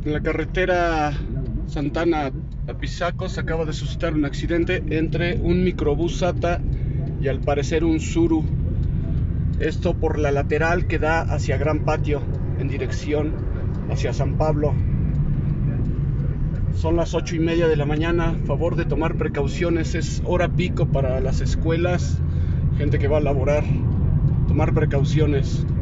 En la carretera Santana Apizaco se acaba de suscitar un accidente entre un microbús SATA y al parecer un Tsuru. Esto por la lateral que da hacia Gran Patio en dirección hacia San Pablo. Son las 8:30 de la mañana. Favor de tomar precauciones, es hora pico para las escuelas, gente que va a laborar. Tomar precauciones.